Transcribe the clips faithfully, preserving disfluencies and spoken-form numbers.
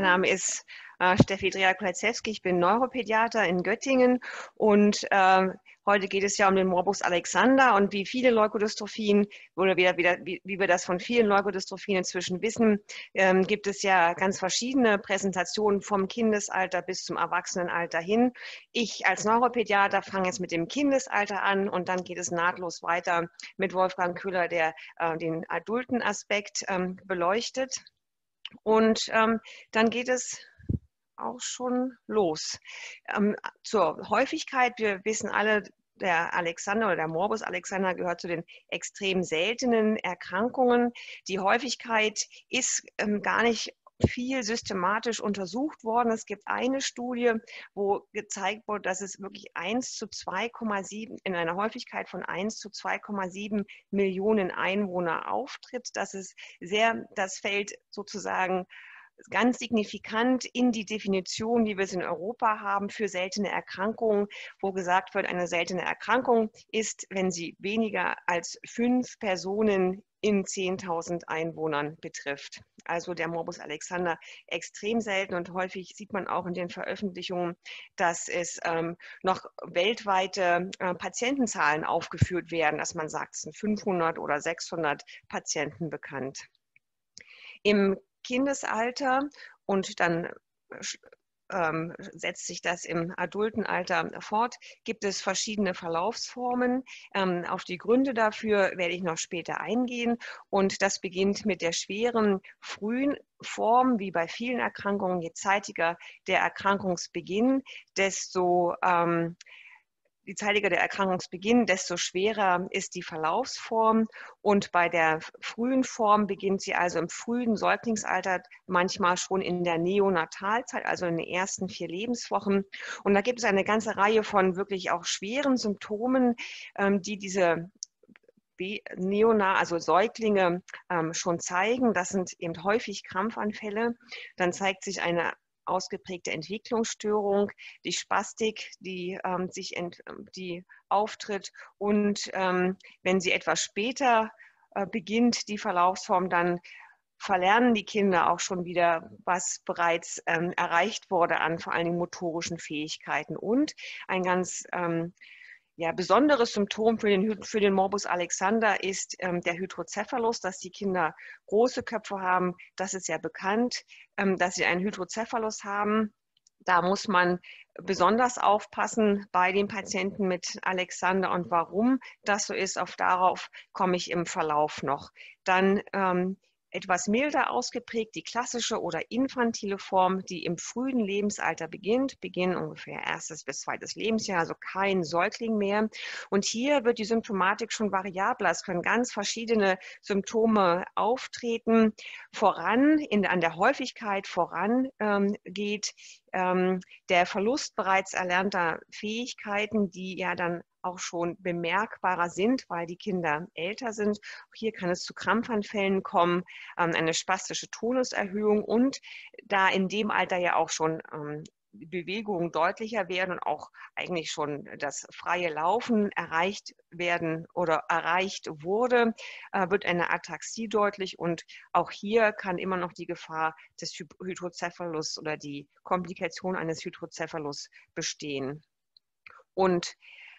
Name ist äh, Steffi Dreher-Kuleszewski. Ich bin Neuropädiater in Göttingen und äh, heute geht es ja um den Morbus Alexander und wie viele Leukodystrophien oder wie, wie, wie wir das von vielen Leukodystrophien inzwischen wissen, ähm, gibt es ja ganz verschiedene Präsentationen vom Kindesalter bis zum Erwachsenenalter hin. Ich als Neuropädiater fange jetzt mit dem Kindesalter an und dann geht es nahtlos weiter mit Wolfgang Köhler, der äh, den adulten Aspekt ähm, beleuchtet. Und ähm, dann geht es auch schon los. Ähm, zur Häufigkeit, wir wissen alle, der Alexander oder der Morbus Alexander gehört zu den extrem seltenen Erkrankungen. Die Häufigkeit ist ähm, gar nicht viel systematisch untersucht worden. Es gibt eine Studie, wo gezeigt wurde, dass es wirklich eins zu zwei Komma sieben in einer Häufigkeit von eins zu zwei Komma sieben Millionen Einwohner auftritt. Das ist sehr, das fällt sozusagen ganz signifikant in die Definition, die wir es in Europa haben für seltene Erkrankungen, wo gesagt wird, eine seltene Erkrankung ist, wenn sie weniger als fünf Personen in zehntausend Einwohnern betrifft. Also der Morbus Alexander extrem selten und häufig sieht man auch in den Veröffentlichungen, dass es ähm, noch weltweite äh, Patientenzahlen aufgeführt werden, dass man sagt, es sind fünfhundert oder sechshundert Patienten bekannt. Im Kindesalter und dann ähm, setzt sich das im Adultenalter fort, gibt es verschiedene Verlaufsformen. Ähm, auf die Gründe dafür werde ich noch später eingehen. Und das beginnt mit der schweren, frühen Form, wie bei vielen Erkrankungen. Je zeitiger der Erkrankungsbeginn, desto ähm, Je zeitiger der Erkrankungsbeginn, desto schwerer ist die Verlaufsform. Und bei der frühen Form beginnt sie also im frühen Säuglingsalter, manchmal schon in der Neonatalzeit, also in den ersten vier Lebenswochen. Und da gibt es eine ganze Reihe von wirklich auch schweren Symptomen, die diese Neona, also Säuglinge, schon zeigen. Das sind eben häufig Krampfanfälle. Dann zeigt sich eine ausgeprägte Entwicklungsstörung, die Spastik, die ähm, sich ent, die auftritt und ähm, wenn sie etwas später äh, beginnt, die Verlaufsform, dann verlernen die Kinder auch schon wieder, was bereits ähm, erreicht wurde an vor allen Dingen motorischen Fähigkeiten. Und ein ganz ähm, Ja, besonderes Symptom für den, für den Morbus Alexander ist ähm, der Hydrocephalus, dass die Kinder große Köpfe haben. Das ist ja bekannt, ähm, dass sie einen Hydrocephalus haben. Da muss man besonders aufpassen bei den Patienten mit Alexander. Und warum das so ist, auf darauf komme ich im Verlauf noch. Dann ähm, etwas milder ausgeprägt, die klassische oder infantile Form, die im frühen Lebensalter beginnt, beginnen ungefähr erstes bis zweites Lebensjahr, also kein Säugling mehr. Und hier wird die Symptomatik schon variabler. Es können ganz verschiedene Symptome auftreten. Voran, in, an der Häufigkeit voran ähm, geht ähm, der Verlust bereits erlernter Fähigkeiten, die ja dann auch schon bemerkbarer sind, weil die Kinder älter sind. Auch hier kann es zu Krampfanfällen kommen, ähm, eine spastische Tonuserhöhung und da in dem Alter ja auch schon ähm, Bewegungen deutlicher werden und auch eigentlich schon das freie Laufen erreicht werden oder erreicht wurde, äh, wird eine Ataxie deutlich und auch hier kann immer noch die Gefahr des Hydrocephalus oder die Komplikation eines Hydrocephalus bestehen. Und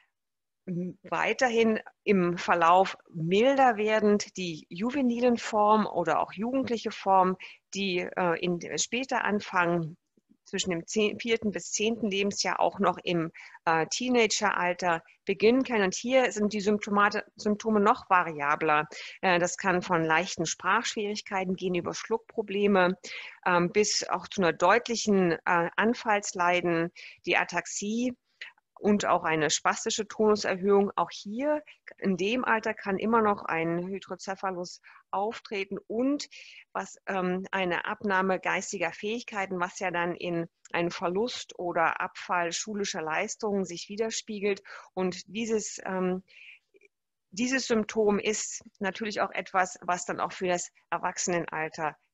weiterhin im Verlauf milder werdend die juvenilen Formen oder auch jugendliche Formen, die äh, in, später anfangen, zwischen dem vierten bis zehnten Lebensjahr auch noch im äh, Teenageralter beginnen können. Und hier sind die Symptome noch variabler. Äh, das kann von leichten Sprachschwierigkeiten gehen über Schluckprobleme ähm, bis auch zu einer deutlichen äh, Anfallsleiden, die Ataxie und auch eine spastische Tonuserhöhung. Auch hier in dem Alter kann immer noch ein Hydrocephalus auftreten und was ähm, eine Abnahme geistiger Fähigkeiten, was ja dann in einen Verlust oder Abfall schulischer Leistungen sich widerspiegelt. Und dieses ähm, Dieses Symptom ist natürlich auch etwas, was dann auch für das Erwachsenenalter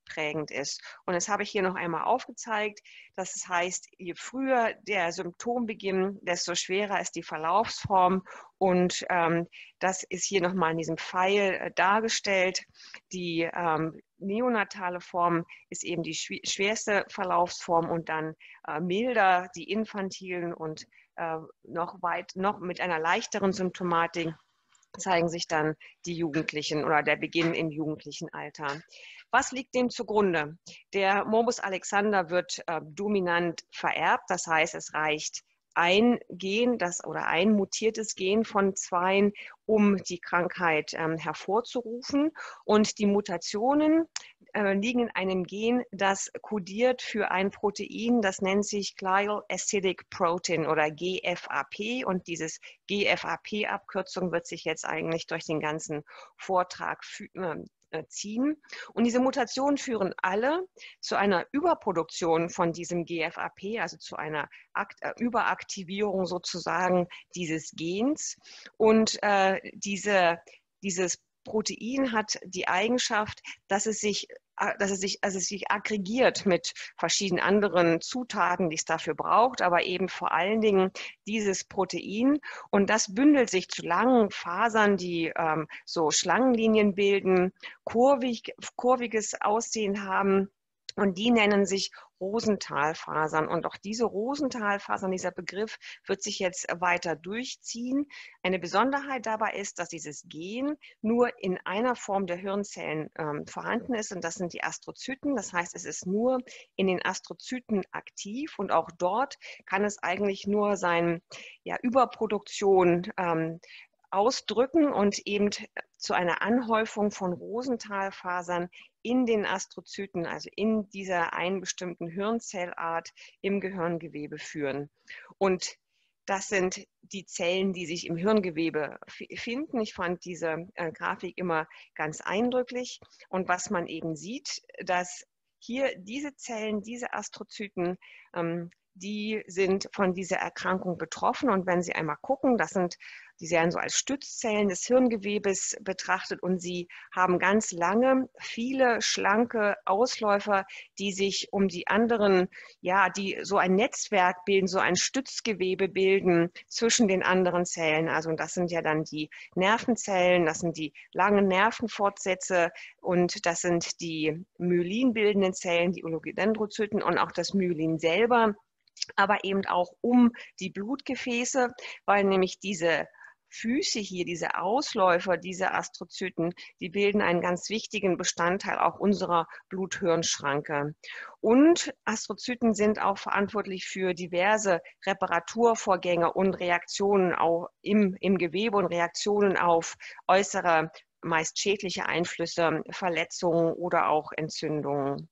prägend ist. Und das habe ich hier noch einmal aufgezeigt. Das heißt, je früher der Symptombeginn, desto schwerer ist die Verlaufsform. Und ähm, das ist hier nochmal in diesem Pfeil äh, dargestellt. Die ähm, neonatale Form ist eben die schwerste Verlaufsform und dann äh, milder die infantilen und äh, noch weit, noch mit einer leichteren Symptomatik zeigen sich dann die Jugendlichen oder der Beginn im jugendlichen Alter. Was liegt dem zugrunde? Der Morbus Alexander wird äh, dominant vererbt, das heißt, es reicht ein Gen das, oder ein mutiertes Gen von zweien, um die Krankheit ähm, hervorzurufen. Und die Mutationen äh, liegen in einem Gen, das kodiert für ein Protein, das nennt sich Glial Acidic Protein oder G F A P. Und dieses G F A P-Abkürzung wird sich jetzt eigentlich durch den ganzen Vortrag führen. Ziehen. Und diese Mutationen führen alle zu einer Überproduktion von diesem G F A P, also zu einer Akt äh, Überaktivierung sozusagen dieses Gens. Und äh, diese, dieses Protein hat die Eigenschaft, dass es sich dass es sich, also es sich aggregiert mit verschiedenen anderen Zutaten, die es dafür braucht, aber eben vor allen Dingen dieses Protein. Und das bündelt sich zu langen Fasern, die ähm, so Schlangenlinien bilden, kurvig, kurviges Aussehen haben. Und die nennen sich Rosenthal-Fasern. Und auch diese Rosenthal-Fasern, dieser Begriff wird sich jetzt weiter durchziehen. Eine Besonderheit dabei ist, dass dieses Gen nur in einer Form der Hirnzellen ähm, vorhanden ist. Und das sind die Astrozyten. Das heißt, es ist nur in den Astrozyten aktiv. Und auch dort kann es eigentlich nur seine ja, Überproduktion ähm, ausdrücken und eben zu einer Anhäufung von Rosenthal-Fasern in den Astrozyten, also in dieser einen bestimmten Hirnzellart im Gehirngewebe führen. Und das sind die Zellen, die sich im Hirngewebe finden. Ich fand diese äh, Grafik immer ganz eindrücklich. Und was man eben sieht, dass hier diese Zellen, diese Astrozyten, ähm, die sind von dieser Erkrankung betroffen. Und wenn Sie einmal gucken, das sind, die werden so als Stützzellen des Hirngewebes betrachtet und sie haben ganz lange, viele schlanke Ausläufer, die sich um die anderen, ja, die so ein Netzwerk bilden, so ein Stützgewebe bilden zwischen den anderen Zellen. Also und das sind ja dann die Nervenzellen, das sind die langen Nervenfortsätze und das sind die myelinbildenden Zellen, die Oligodendrozyten und auch das Myelin selber, aber eben auch um die Blutgefäße, weil nämlich diese Füße hier, diese Ausläufer, diese Astrozyten, die bilden einen ganz wichtigen Bestandteil auch unserer Blut-Hirn-Schranke. Und Astrozyten sind auch verantwortlich für diverse Reparaturvorgänge und Reaktionen auch im, im Gewebe und Reaktionen auf äußere, meist schädliche Einflüsse, Verletzungen oder auch Entzündungen.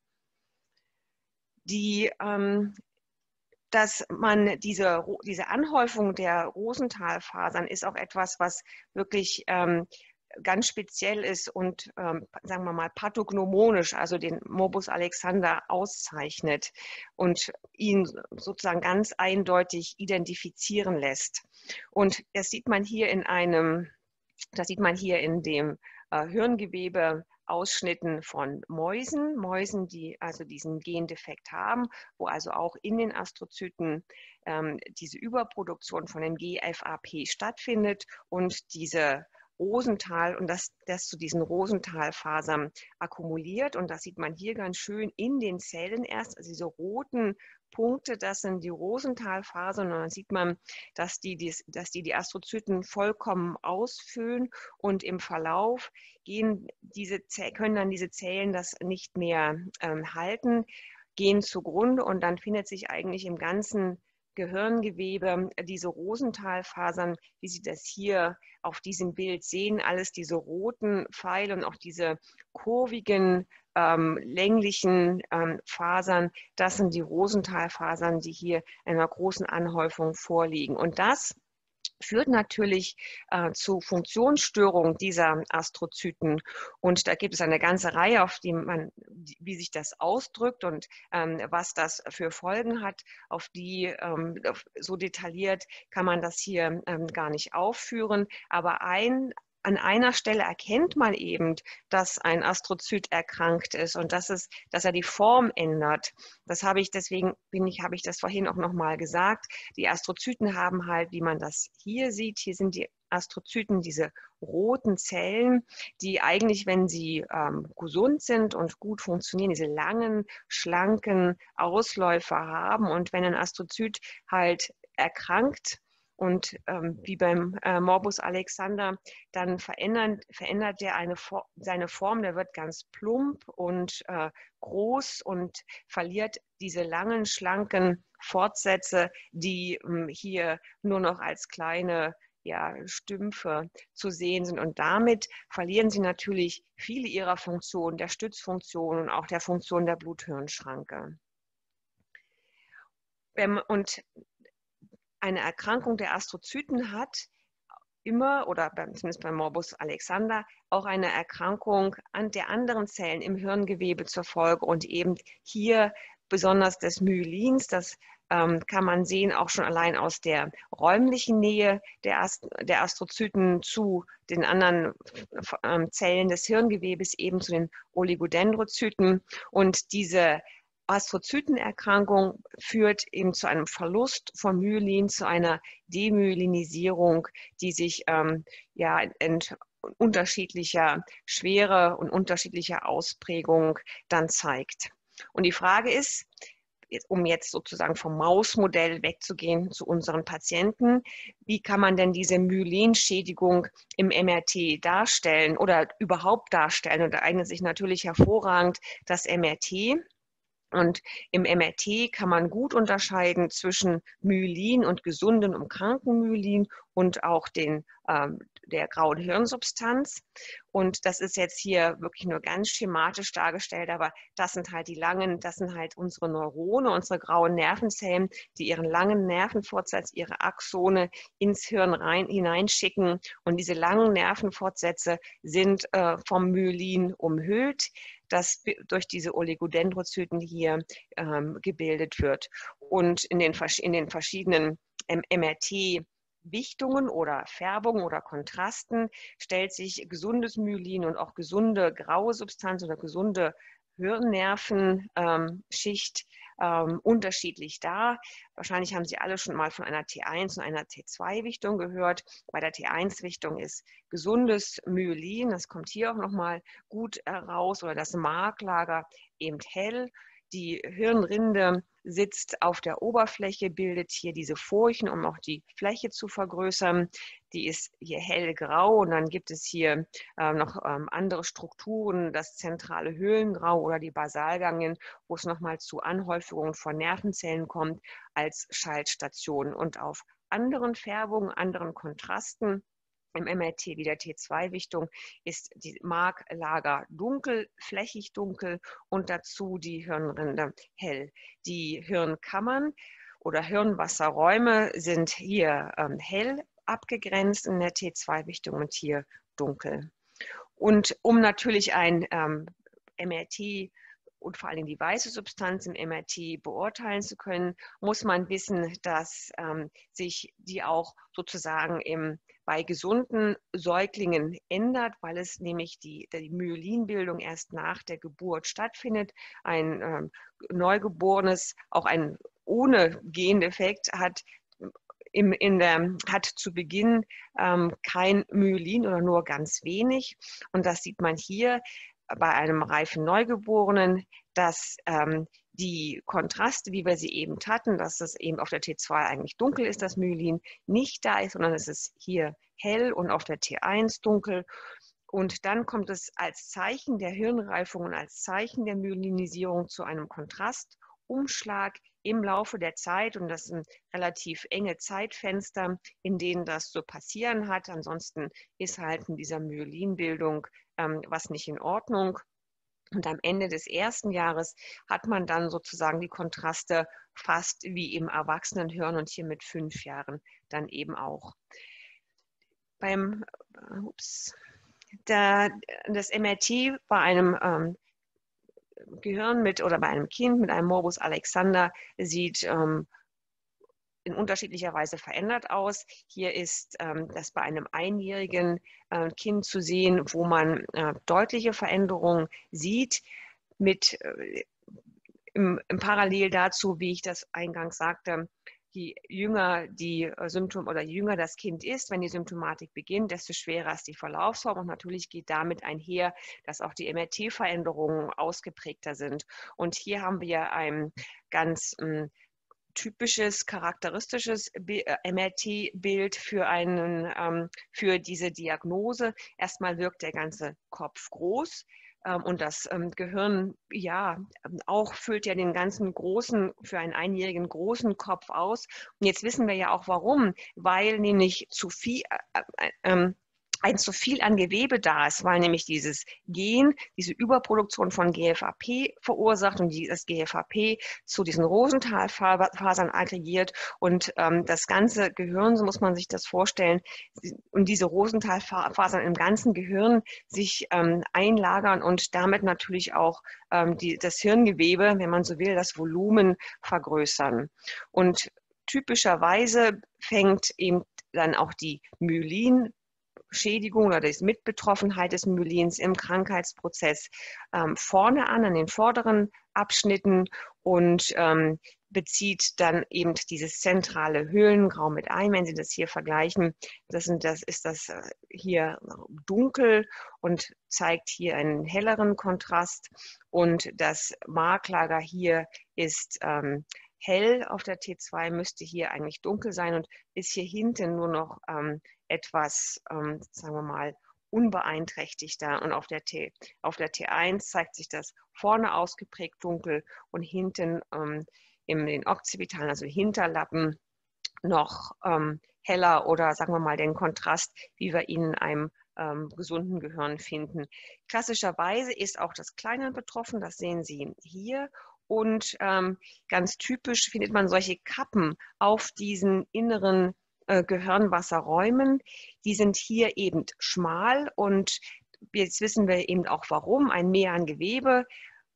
Die ähm, dass man diese, diese Anhäufung der Rosenthal-Fasern ist auch etwas, was wirklich ähm, ganz speziell ist und, ähm, sagen wir mal, pathognomonisch, also den Morbus Alexander auszeichnet und ihn sozusagen ganz eindeutig identifizieren lässt. Und das sieht man hier in einem, das sieht man hier in dem äh, Hirngewebe Ausschnitten von Mäusen, Mäusen, die also diesen Gendefekt haben, wo also auch in den Astrozyten ähm, diese Überproduktion von dem G F A P stattfindet und diese Rosenthal und das, das zu diesen Rosenthal-Fasern akkumuliert. Und das sieht man hier ganz schön in den Zellen erst, also diese roten Punkte, das sind die Rosenthal-Fasern. Und dann sieht man, dass die, die, dass die die Astrozyten vollkommen ausfüllen und im Verlauf gehen diese, können dann diese Zellen das nicht mehr ähm, halten, gehen zugrunde und dann findet sich eigentlich im ganzen Gehirngewebe diese Rosenthal-Fasern, wie Sie das hier auf diesem Bild sehen, alles diese roten Pfeile und auch diese kurvigen, ähm, länglichen ähm, Fasern, das sind die Rosenthal-Fasern, die hier in einer großen Anhäufung vorliegen. Und das führt natürlich äh, zu Funktionsstörungen dieser Astrozyten. Und da gibt es eine ganze Reihe, auf die man, wie sich das ausdrückt und ähm, was das für Folgen hat. Auf die ähm, so detailliert kann man das hier ähm, gar nicht aufführen. Aber ein an einer Stelle erkennt man eben, dass ein Astrozyt erkrankt ist und dass es, dass er die Form ändert. Das habe ich, deswegen bin ich, habe ich das vorhin auch nochmal gesagt. Die Astrozyten haben halt, wie man das hier sieht, hier sind die Astrozyten, diese roten Zellen, die eigentlich, wenn sie ähm, gesund sind und gut funktionieren, diese langen, schlanken Ausläufer haben. Und wenn ein Astrozyt halt erkrankt, und ähm, wie beim äh, Morbus Alexander, dann verändert, verändert der eine, seine Form, der wird ganz plump und äh, groß und verliert diese langen, schlanken Fortsätze, die ähm, hier nur noch als kleine ja, Stümpfe zu sehen sind. Und damit verlieren sie natürlich viele ihrer Funktionen, der Stützfunktion und auch der Funktion der Blut-Hirn-Schranke. Und eine Erkrankung der Astrozyten hat immer, oder zumindest beim Morbus Alexander, auch eine Erkrankung an der anderen Zellen im Hirngewebe zur Folge und eben hier besonders des Myelins. Das ähm, kann man sehen, auch schon allein aus der räumlichen Nähe der, Ast der Astrozyten zu den anderen ähm, Zellen des Hirngewebes, eben zu den Oligodendrozyten. Und diese Astrozytenerkrankung führt eben zu einem Verlust von Myelin, zu einer Demyelinisierung, die sich ähm, ja in unterschiedlicher Schwere und unterschiedlicher Ausprägung dann zeigt. Und die Frage ist, um jetzt sozusagen vom Mausmodell wegzugehen zu unseren Patienten, wie kann man denn diese Myelinschädigung im M R T darstellen oder überhaupt darstellen? Und da eignet sich natürlich hervorragend das M R T. Und im M R T kann man gut unterscheiden zwischen Myelin und gesunden und kranken Myelin und auch den, ähm, der grauen Hirnsubstanz. Und das ist jetzt hier wirklich nur ganz schematisch dargestellt, aber das sind halt die langen, das sind halt unsere Neurone, unsere grauen Nervenzellen, die ihren langen Nervenfortsatz, ihre Axone ins Hirn rein, hineinschicken. Und diese langen Nervenfortsätze sind äh, vom Myelin umhüllt, das durch diese Oligodendrozyten hier ähm, gebildet wird. Und in den, in den verschiedenen ähm, M R T-Wichtungen oder Färbungen oder Kontrasten stellt sich gesundes Myelin und auch gesunde graue Substanz oder gesunde Hirnnervenschicht ähm, unterschiedlich dar. Wahrscheinlich haben Sie alle schon mal von einer T eins und einer T zwei Wichtung gehört. Bei der T eins Wichtung ist gesundes Myelin, das kommt hier auch nochmal gut heraus, oder das Marklager eben hell. Die Hirnrinde sitzt auf der Oberfläche, bildet hier diese Furchen, um auch die Fläche zu vergrößern. Die ist hier hellgrau und dann gibt es hier äh, noch ähm, andere Strukturen, das zentrale Höhlengrau oder die Basalganglien, wo es nochmal zu Anhäufungen von Nervenzellen kommt als Schaltstationen. Und auf anderen Färbungen, anderen Kontrasten im M R T wie der T zwei Wichtung ist die Marklager dunkel, flächig dunkel und dazu die Hirnrinde hell. Die Hirnkammern oder Hirnwasserräume sind hier ähm, hell abgegrenzt in der T zwei Wichtung und hier dunkel. Und um natürlich ein ähm, M R T und vor allem die weiße Substanz im M R T beurteilen zu können, muss man wissen, dass ähm, sich die auch sozusagen im, bei gesunden Säuglingen ändert, weil es nämlich die, die Myelinbildung erst nach der Geburt stattfindet. Ein ähm, Neugeborenes, auch ein ohne Gendefekt, hat Im, in der, hat zu Beginn ähm, kein Myelin oder nur ganz wenig. Und das sieht man hier bei einem reifen Neugeborenen, dass ähm, die Kontraste, wie wir sie eben hatten, dass es eben auf der T zwei eigentlich dunkel ist, das Myelin nicht da ist, sondern es ist hier hell und auf der T eins dunkel. Und dann kommt es als Zeichen der Hirnreifung und als Zeichen der Myelinisierung zu einem Kontrastumschlag im Laufe der Zeit. Und das sind relativ enge Zeitfenster, in denen das zu passieren hat. Ansonsten ist halt in dieser Myelinbildung ähm, was nicht in Ordnung. Und am Ende des ersten Jahres hat man dann sozusagen die Kontraste fast wie im Erwachsenenhirn und hier mit fünf Jahren dann eben auch. Beim, ups, da, das M R T bei einem ähm, Gehirn mit oder bei einem Kind mit einem Morbus Alexander sieht ähm, in unterschiedlicher Weise verändert aus. Hier ist ähm, das bei einem einjährigen äh, Kind zu sehen, wo man äh, deutliche Veränderungen sieht, mit äh, im, im Parallel dazu, wie ich das eingangs sagte, je jünger die Symptome oder je jünger das Kind ist, wenn die Symptomatik beginnt, desto schwerer ist die Verlaufsform. Und natürlich geht damit einher, dass auch die M R T-Veränderungen ausgeprägter sind. Und hier haben wir ein ganz ähm, typisches, charakteristisches M R T-Bild für, einen, ähm, für diese Diagnose. Erstmal wirkt der ganze Kopf groß. Und das ähm, Gehirn, ja, auch füllt ja den ganzen großen, für einen einjährigen großen Kopf aus. Und jetzt wissen wir ja auch warum, weil nämlich zu viel, äh, äh, äh, ein zu viel an Gewebe da ist, weil nämlich dieses Gen, diese Überproduktion von G F A P verursacht und das G F A P zu diesen Rosenthal-Fasern aggregiert und ähm, das ganze Gehirn, so muss man sich das vorstellen, und diese Rosenthal-Fasern im ganzen Gehirn sich ähm, einlagern und damit natürlich auch ähm, die, das Hirngewebe, wenn man so will, das Volumen vergrößern. Und typischerweise fängt eben dann auch die Myelin Schädigung oder die Mitbetroffenheit des Myelins im Krankheitsprozess ähm, vorne an, an den vorderen Abschnitten und ähm, bezieht dann eben dieses zentrale Höhlengrau mit ein. Wenn Sie das hier vergleichen, das, sind, das ist das hier dunkel und zeigt hier einen helleren Kontrast und das Marklager hier ist ähm, hell auf der T zwei, müsste hier eigentlich dunkel sein und ist hier hinten nur noch ähm, etwas, ähm, sagen wir mal, unbeeinträchtigter. Und auf der, T, auf der T eins zeigt sich das vorne ausgeprägt dunkel und hinten ähm, in den Occipitalen, also Hinterlappen, noch ähm, heller oder sagen wir mal den Kontrast, wie wir ihn in einem ähm, gesunden Gehirn finden. Klassischerweise ist auch das Kleinhirn betroffen, das sehen Sie hier. Und ähm, ganz typisch findet man solche Kappen auf diesen inneren äh, Gehirnwasserräumen. Die sind hier eben schmal und jetzt wissen wir eben auch warum. Ein Mehr an Gewebe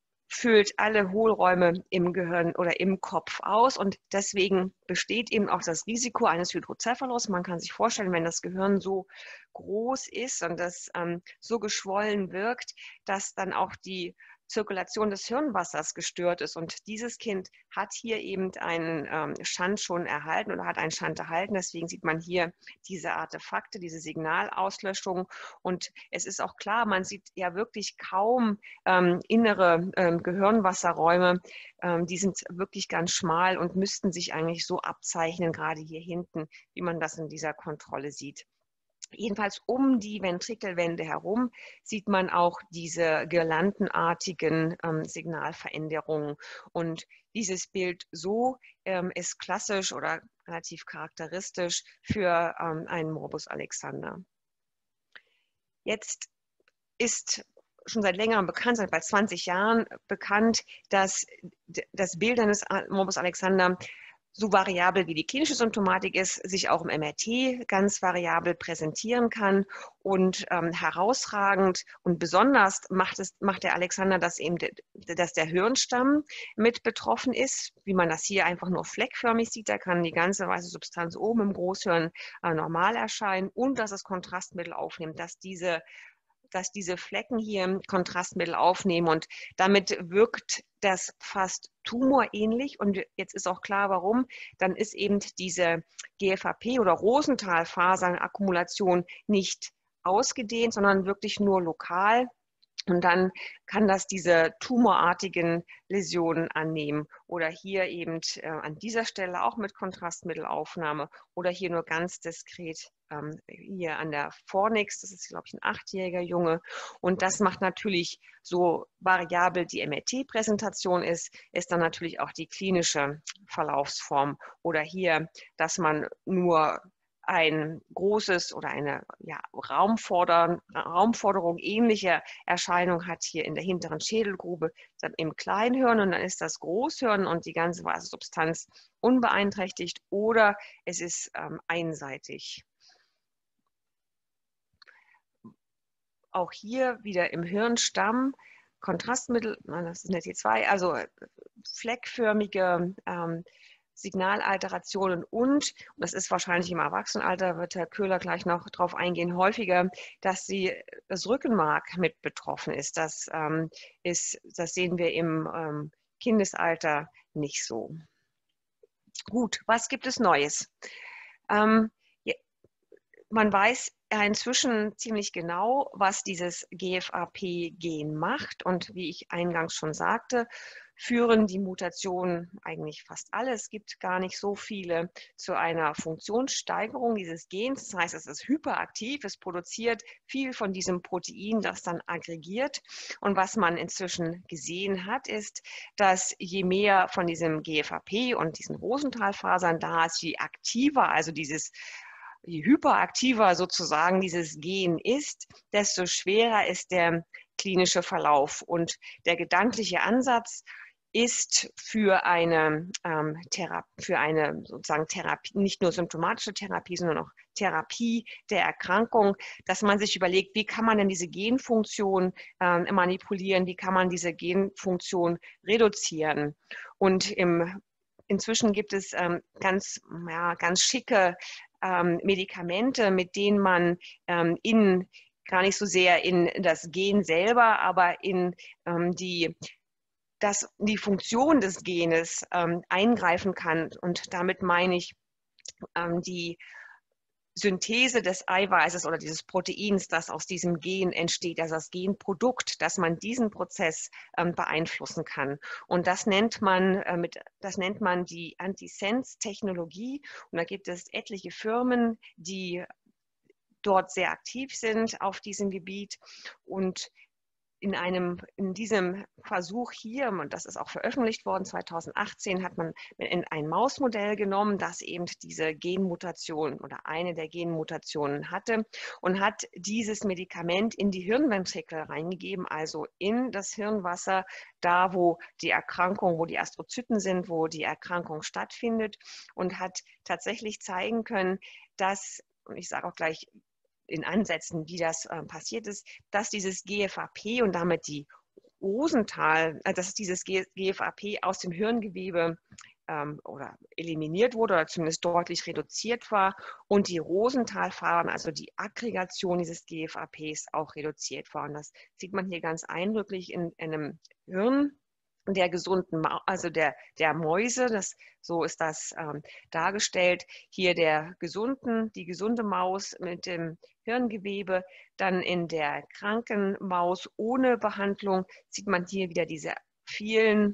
füllt alle Hohlräume im Gehirn oder im Kopf aus und deswegen besteht eben auch das Risiko eines Hydrocephalus. Man kann sich vorstellen, wenn das Gehirn so groß ist und das ähm, so geschwollen wirkt, dass dann auch die Zirkulation des Hirnwassers gestört ist. Und dieses Kind hat hier eben einen ähm, Shunt schon erhalten oder hat einen Shunt erhalten. Deswegen sieht man hier diese Artefakte, diese Signalauslöschung. Und es ist auch klar, man sieht ja wirklich kaum ähm, innere ähm, Gehirnwasserräume. Ähm, die sind wirklich ganz schmal und müssten sich eigentlich so abzeichnen, gerade hier hinten, wie man das in dieser Kontrolle sieht. Jedenfalls um die Ventrikelwände herum sieht man auch diese girlandenartigen ähm, Signalveränderungen. Und dieses Bild so ähm, ist klassisch oder relativ charakteristisch für ähm, einen Morbus Alexander. Jetzt ist schon seit längerem bekannt, seit bald zwanzig Jahren bekannt, dass das Bild eines Morbus Alexander so variabel wie die klinische Symptomatik ist, sich auch im M R T ganz variabel präsentieren kann und ähm, herausragend und besonders macht es macht der Alexander, dass eben de, dass der Hirnstamm mit betroffen ist, wie man das hier einfach nur fleckförmig sieht, da kann die ganze weiße Substanz oben im Großhirn äh, normal erscheinen und dass es Kontrastmittel aufnimmt, dass diese dass diese Flecken hier Kontrastmittel aufnehmen und damit wirkt das fast tumorähnlich und jetzt ist auch klar, warum. Dann ist eben diese G F A P oder Rosenthal-Fasern-Akkumulation nicht ausgedehnt, sondern wirklich nur lokal. Und dann kann das diese tumorartigen Läsionen annehmen oder hier eben äh, an dieser Stelle auch mit Kontrastmittelaufnahme oder hier nur ganz diskret ähm, hier an der Fornix, das ist glaube ich ein achtjähriger Junge und das macht natürlich so variabel die M R T-Präsentation ist, ist dann natürlich auch die klinische Verlaufsform oder hier, dass man nur ein großes oder eine ja, Raumforderung, Raumforderung ähnliche Erscheinung hat hier in der hinteren Schädelgrube, dann im Kleinhirn und dann ist das Großhirn und die ganze weiße Substanz unbeeinträchtigt oder es ist ähm, einseitig. Auch hier wieder im Hirnstamm Kontrastmittel, das ist eine T zwei, also fleckförmige ähm, Signalalterationen und, und das ist wahrscheinlich im Erwachsenenalter, wird Herr Köhler gleich noch darauf eingehen, häufiger, dass die, das Rückenmark mit betroffen ist. Das, ähm, ist, das sehen wir im ähm, Kindesalter nicht so. Gut, was gibt es Neues? Ähm, Man weiß ja inzwischen ziemlich genau, was dieses G F A P-Gen macht. Und wie ich eingangs schon sagte, führen die Mutationen eigentlich fast alle, es gibt gar nicht so viele, zu einer Funktionssteigerung dieses Gens. Das heißt, es ist hyperaktiv, es produziert viel von diesem Protein, das dann aggregiert. Und was man inzwischen gesehen hat, ist, dass je mehr von diesem G F A P und diesen Rosenthal-Fasern da ist, je aktiver, also dieses je hyperaktiver sozusagen dieses Gen ist, desto schwerer ist der klinische Verlauf. Und der gedankliche Ansatz ist für eine, ähm, Therapie, für eine sozusagen Therapie, nicht nur symptomatische Therapie, sondern auch Therapie der Erkrankung, dass man sich überlegt, wie kann man denn diese Genfunktion ähm, manipulieren, wie kann man diese Genfunktion reduzieren. Und im, inzwischen gibt es ähm, ganz, ja, ganz schicke ähm, Medikamente, mit denen man ähm, in gar nicht so sehr in das Gen selber, aber in ähm, die, das, die Funktion des Genes ähm, eingreifen kann. Und damit meine ich ähm, die Synthese des Eiweißes oder dieses Proteins, das aus diesem Gen entsteht, also das Genprodukt, dass man diesen Prozess ähm, beeinflussen kann. Und das nennt man äh, mit, das nennt man die Antisense-Technologie. Und da gibt es etliche Firmen, die dort sehr aktiv sind auf diesem Gebiet. Und in einem, in diesem Versuch hier, und das ist auch veröffentlicht worden, zweitausendachtzehn, hat man in ein Mausmodell genommen, das eben diese Genmutation oder eine der Genmutationen hatte und hat dieses Medikament in die Hirnventrikel reingegeben, also in das Hirnwasser, da wo die Erkrankung, wo die Astrozyten sind, wo die Erkrankung stattfindet und hat tatsächlich zeigen können, dass, und ich sage auch gleich, in Ansätzen, wie das äh, passiert ist, dass dieses G F A P und damit die Rosenthal, äh, dass dieses G F A P aus dem Hirngewebe ähm, oder eliminiert wurde oder zumindest deutlich reduziert war und die Rosenthal-Fasern, also die Aggregation dieses G F A Ps auch reduziert war. Und das sieht man hier ganz eindrücklich in, in einem Hirn der gesunden, also der, der Mäuse, das, so ist das ähm, dargestellt. Hier der gesunden, die gesunde Maus mit dem Hirngewebe, dann in der kranken Maus ohne Behandlung sieht man hier wieder diese vielen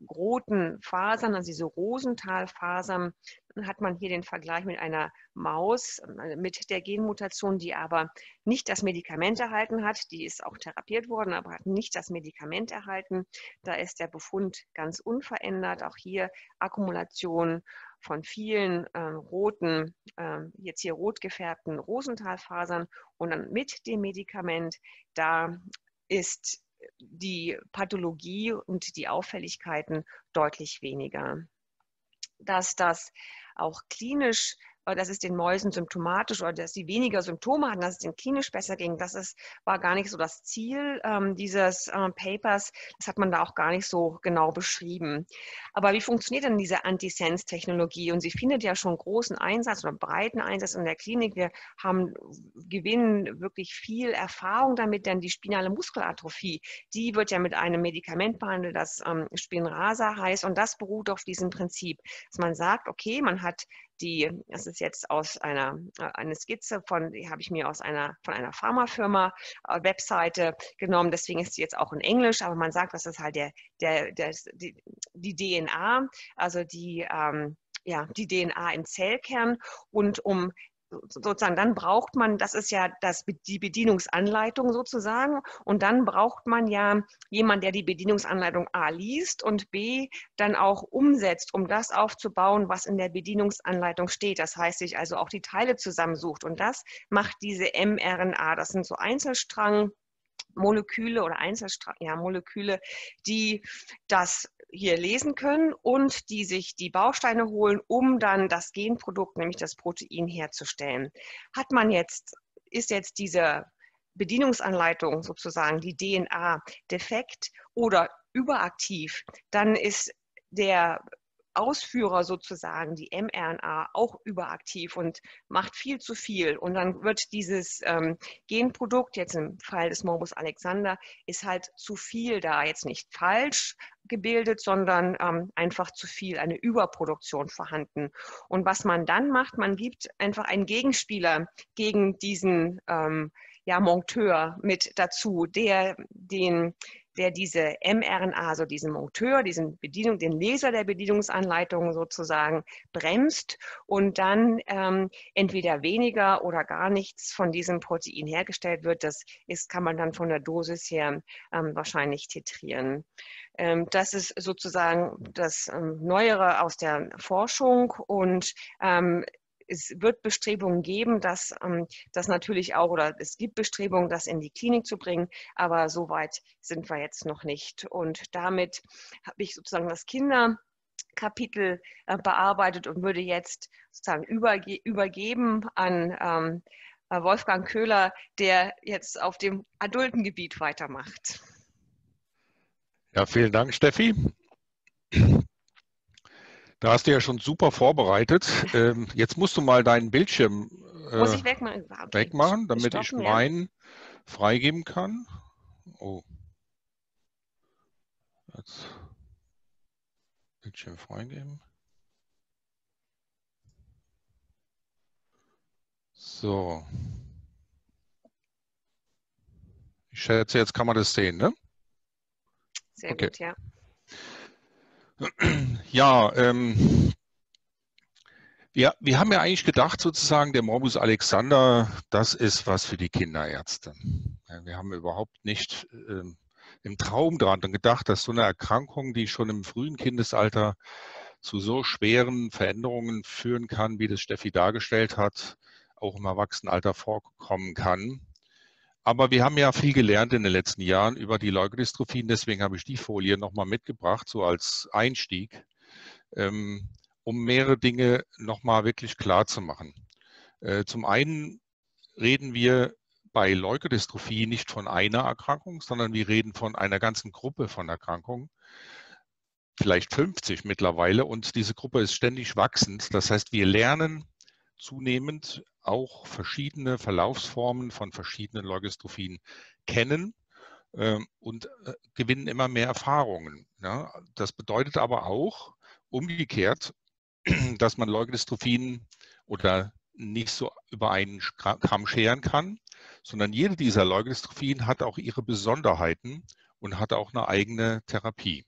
roten Fasern, also diese Rosenthal-Fasern. Dann hat man hier den Vergleich mit einer Maus mit der Genmutation, die aber nicht das Medikament erhalten hat. Die ist auch therapiert worden, aber hat nicht das Medikament erhalten. Da ist der Befund ganz unverändert. Auch hier Akkumulation von vielen äh, roten, äh, jetzt hier rot gefärbten Rosenthal-Fasern und dann mit dem Medikament, da ist die Pathologie und die Auffälligkeiten deutlich weniger. Dass das auch klinisch, dass es den Mäusen symptomatisch oder dass sie weniger Symptome hatten, dass es denen klinisch besser ging, das ist, war gar nicht so das Ziel ähm, dieses äh, Papers. Das hat man da auch gar nicht so genau beschrieben. Aber wie funktioniert denn diese Antisense-Technologie? Und sie findet ja schon großen Einsatz oder breiten Einsatz in der Klinik. Wir haben, gewinnen wirklich viel Erfahrung damit, denn die spinale Muskelatrophie, die wird ja mit einem Medikament behandelt, das ähm, Spinraza heißt. Und das beruht auf diesem Prinzip, dass man sagt, okay, man hat die, das ist jetzt aus einer eine Skizze von, die habe ich mir aus einer von einer Pharmafirma äh, Webseite genommen, deswegen ist sie jetzt auch in Englisch, aber man sagt, das ist halt der, der, der die, die D N A, also die ähm, ja, die D N A im Zellkern und um sozusagen, dann braucht man, das ist ja das, die Bedienungsanleitung sozusagen, und dann braucht man ja jemanden, der die Bedienungsanleitung A liest und B dann auch umsetzt, um das aufzubauen, was in der Bedienungsanleitung steht. Das heißt, sich also auch die Teile zusammensucht, und das macht diese mRNA. Das sind so Einzelstrang Moleküle oder Einzelstrang, ja, Moleküle, die das hier lesen können und die sich die Bausteine holen, um dann das Genprodukt, nämlich das Protein, herzustellen. Hat man jetzt, ist jetzt diese Bedienungsanleitung sozusagen, die D N A, defekt oder überaktiv, dann ist der Ausführer sozusagen, die mRNA, auch überaktiv und macht viel zu viel. Und dann wird dieses ähm, Genprodukt, jetzt im Fall des Morbus Alexander, ist halt zu viel da. Jetzt nicht falsch gebildet, sondern ähm, einfach zu viel, eine Überproduktion vorhanden. Und was man dann macht, man gibt einfach einen Gegenspieler gegen diesen ähm, ja, Monteur mit dazu, der den der diese mRNA, also diesen Monteur, diesen Bedienung, den Leser der Bedienungsanleitung sozusagen bremst und dann ähm, entweder weniger oder gar nichts von diesem Protein hergestellt wird. Das ist, kann man dann von der Dosis her ähm, wahrscheinlich titrieren. Ähm, das ist sozusagen das ähm, Neuere aus der Forschung und ähm, es wird Bestrebungen geben, dass ähm, das natürlich auch, oder es gibt Bestrebungen, das in die Klinik zu bringen, aber so weit sind wir jetzt noch nicht. Und damit habe ich sozusagen das Kinderkapitel äh, bearbeitet und würde jetzt sozusagen überge übergeben an ähm, Wolfgang Köhler, der jetzt auf dem adulten Gebiet weitermacht. Ja, vielen Dank, Steffi. Da hast du ja schon super vorbereitet. Ähm, jetzt musst du mal deinen Bildschirm äh, Muss ich wegmachen? Okay. wegmachen, damit Stoppen, ich ja. meinen freigeben kann. Oh. Jetzt Bildschirm freigeben. So. Ich schätze, jetzt kann man das sehen, ne? Sehr Okay. gut, ja. Ja, ähm, wir, wir haben ja eigentlich gedacht, sozusagen, der Morbus Alexander, das ist was für die Kinderärzte. Ja, wir haben überhaupt nicht ähm, im Traum dran gedacht, dass so eine Erkrankung, die schon im frühen Kindesalter zu so schweren Veränderungen führen kann, wie das Steffi dargestellt hat, auch im Erwachsenenalter vorkommen kann. Aber wir haben ja viel gelernt in den letzten Jahren über die Leukodystrophien, deswegen habe ich die Folie nochmal mitgebracht, so als Einstieg, ähm, um mehrere Dinge nochmal wirklich klar zu machen. Äh, zum einen reden wir bei Leukodystrophie nicht von einer Erkrankung, sondern wir reden von einer ganzen Gruppe von Erkrankungen, vielleicht fünfzig mittlerweile, und diese Gruppe ist ständig wachsend. Das heißt, wir lernen zunehmend auch verschiedene Verlaufsformen von verschiedenen Leukodystrophien kennen äh, und äh, gewinnen immer mehr Erfahrungen. Ja? Das bedeutet aber auch umgekehrt, dass man Leukodystrophien oder nicht so über einen Kamm scheren kann, sondern jede dieser Leukodystrophien hat auch ihre Besonderheiten und hat auch eine eigene Therapie.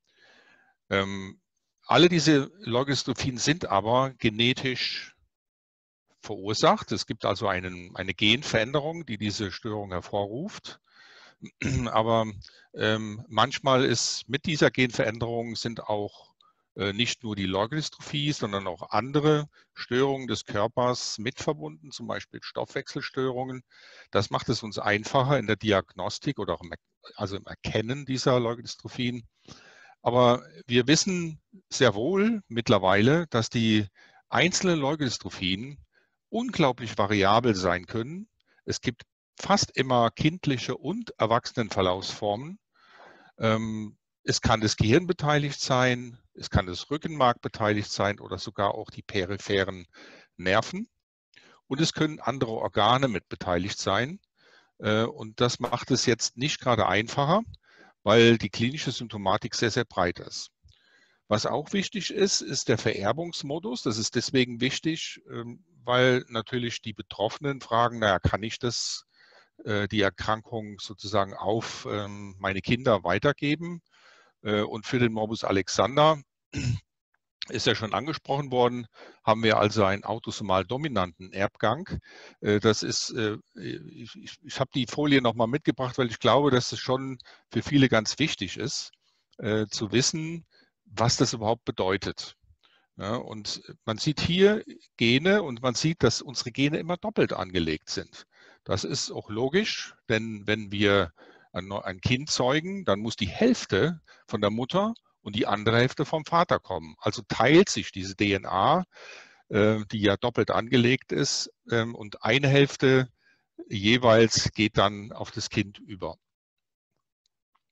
Ähm, alle diese Leukodystrophien sind aber genetisch verursacht. Es gibt also einen, eine Genveränderung, die diese Störung hervorruft. Aber ähm, manchmal ist mit dieser Genveränderung sind auch äh, nicht nur die Leukodystrophie, sondern auch andere Störungen des Körpers mit verbunden, zum Beispiel Stoffwechselstörungen. Das macht es uns einfacher in der Diagnostik oder auch im, also im Erkennen dieser Leukodystrophien. Aber wir wissen sehr wohl mittlerweile, dass die einzelnen Leukodystrophien unglaublich variabel sein können. Es gibt fast immer kindliche und Erwachsenenverlaufsformen. Ähm, es kann das Gehirn beteiligt sein, es kann das Rückenmark beteiligt sein oder sogar auch die peripheren Nerven. Und es können andere Organe mit beteiligt sein. Äh, und das macht es jetzt nicht gerade einfacher, weil die klinische Symptomatik sehr, sehr breit ist. Was auch wichtig ist, ist der Vererbungsmodus. Das ist deswegen wichtig, weil natürlich die Betroffenen fragen, naja, kann ich das, die Erkrankung sozusagen auf meine Kinder weitergeben? Und für den Morbus Alexander ist ja schon angesprochen worden, haben wir also einen autosomal dominanten Erbgang. Das ist, ich, ich, ich habe die Folie nochmal mitgebracht, weil ich glaube, dass es schon für viele ganz wichtig ist, zu wissen, was das überhaupt bedeutet. Ja, und man sieht hier Gene und man sieht, dass unsere Gene immer doppelt angelegt sind. Das ist auch logisch, denn wenn wir ein, ein Kind zeugen, dann muss die Hälfte von der Mutter und die andere Hälfte vom Vater kommen. Also teilt sich diese D N A, äh, die ja doppelt angelegt ist, ähm, und eine Hälfte jeweils geht dann auf das Kind über.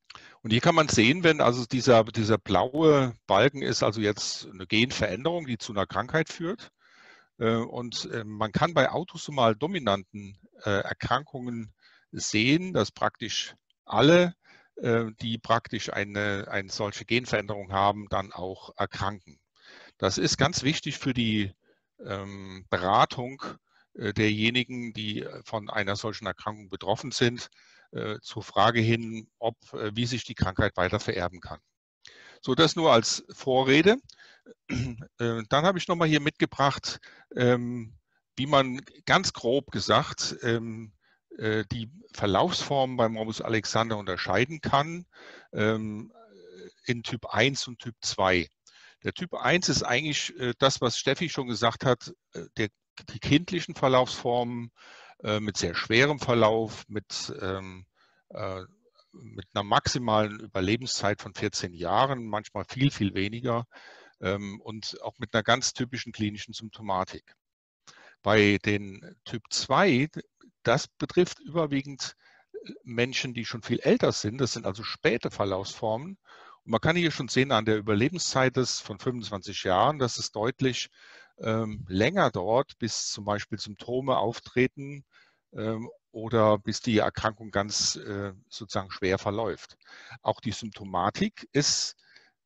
Und hier kann man sehen, wenn also dieser, dieser blaue Balken ist also jetzt eine Genveränderung, die zu einer Krankheit führt. Und man kann bei autosomal dominanten Erkrankungen sehen, dass praktisch alle, die praktisch eine, eine solche Genveränderung haben, dann auch erkranken. Das ist ganz wichtig für die ähm, Beratung äh, derjenigen, die von einer solchen Erkrankung betroffen sind, äh, zur Frage hin, ob, äh, wie sich die Krankheit weiter vererben kann. So, das nur als Vorrede. Äh, dann habe ich nochmal hier mitgebracht, ähm, wie man ganz grob gesagt ähm, äh, die Verlaufsformen beim Morbus Alexander unterscheiden kann ähm, in Typ eins und Typ zwei. Der Typ eins ist eigentlich äh, das, was Steffi schon gesagt hat, äh, der, die kindlichen Verlaufsformen äh, mit sehr schwerem Verlauf, mit, ähm, äh, mit einer maximalen Überlebenszeit von vierzehn Jahren, manchmal viel, viel weniger ähm, und auch mit einer ganz typischen klinischen Symptomatik. Bei den Typ zwei, das betrifft überwiegend Menschen, die schon viel älter sind. Das sind also späte Verlaufsformen. Und man kann hier schon sehen an der Überlebenszeit des von fünfundzwanzig Jahren, dass es deutlich ähm, länger dauert, bis zum Beispiel Symptome auftreten ähm, oder bis die Erkrankung ganz äh, sozusagen schwer verläuft. Auch die Symptomatik ist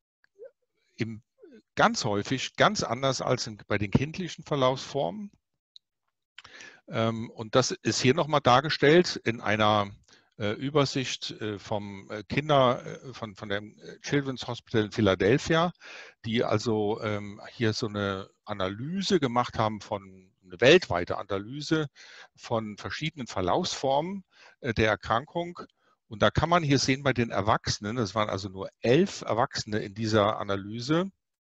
im, ganz häufig ganz anders als in, bei den kindlichen Verlaufsformen. Ähm, und das ist hier nochmal dargestellt in einer äh, Übersicht äh, vom äh, Kinder, äh, von, von dem Children's Hospital in Philadelphia, die also ähm, hier so eine Analyse gemacht haben von, eine weltweite Analyse von verschiedenen Verlaufsformen äh, der Erkrankung. Und da kann man hier sehen bei den Erwachsenen, das waren also nur elf Erwachsene in dieser Analyse,